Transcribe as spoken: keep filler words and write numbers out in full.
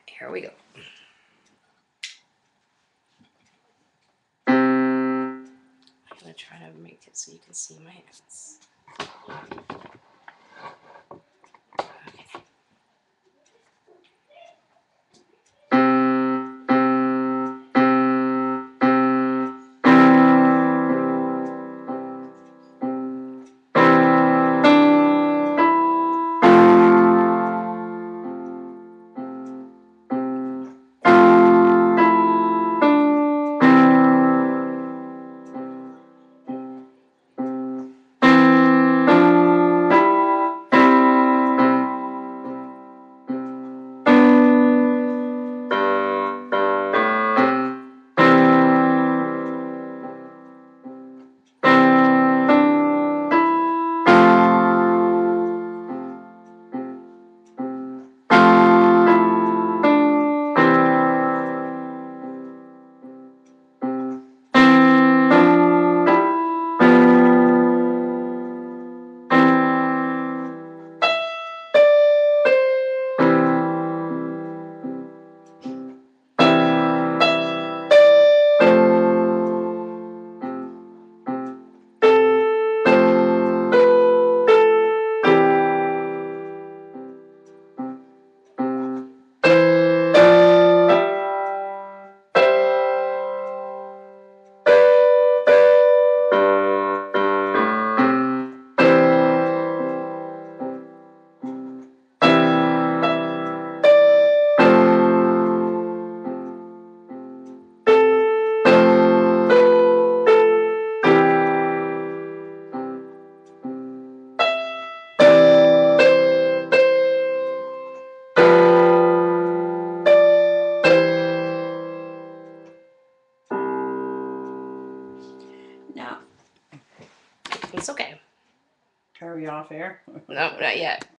Here we go. I'm gonna try to make it so you can see my hands. Okay. Now, It's okay. are we off air? No, not yet.